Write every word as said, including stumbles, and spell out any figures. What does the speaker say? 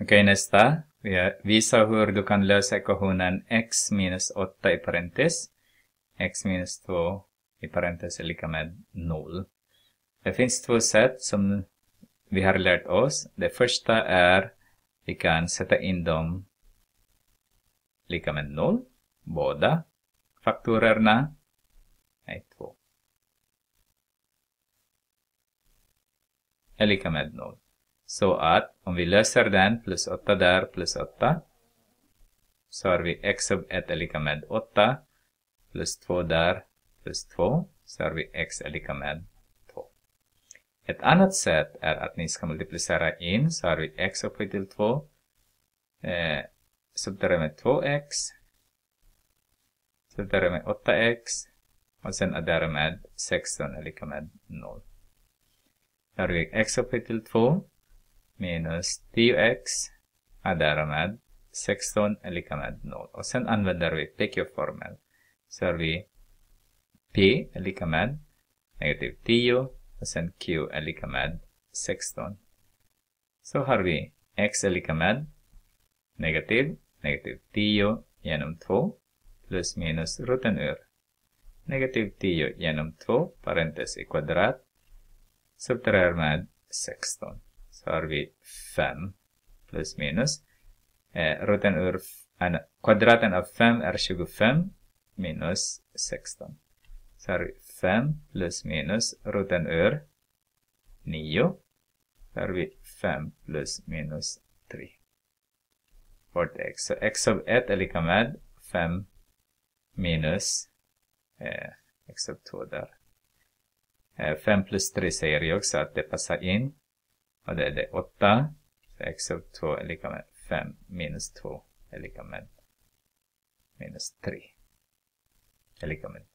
Okej, nästa. Visa hur du kan lösa ekvationen x minus åtta i parentes. X minus två i parentes är lika med noll. Det finns två sätt som vi har lärt oss. Det första är vi kan sätta in dem lika med noll. Båda faktorerna är två. Är lika med noll. Så att om vi löser den plus åtta där plus åtta. Så har vi x av ett är lika med åtta. Plus två där plus två. Så har vi x är lika med två. Ett annat sätt är att ni ska multiplicera in. Så har vi x upphöjt till två. Eh, subtraherar med två x. Subtraherar med åtta x. Och sen addera med sexton är lika med noll. Då har vi x upphöjt till två. Minus tio x. Addera med sexton är lika med noll. Och sen använder vi P Q-formel. Så har vi P är lika med negativ tio. Och sen Q är lika med sexton. Så har vi x är lika med negativ, negativ tio genom två. Plus minus roten ur. Negativ tio genom två. Parentes i kvadrat. Subtraherar med sexton. Så har vi fem plus minus. Eh, roten ur en, kvadraten av fem är tjugofem minus sexton. Så har vi fem plus minus roten ur nio. Så har vi fem plus minus tre. Vårt x. Så x av ett är lika med fem minus eh, x av två där. Eh, fem plus tre säger jag så att det passar in. Och det är det åtta. Så x av två är lika med fem minus två är lika med minus tre. Är lika med